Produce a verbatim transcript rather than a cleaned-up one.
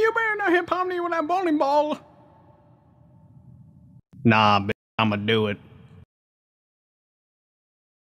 you better not hit Pomni with that bowling ball. Nah, bitch, I'ma do it.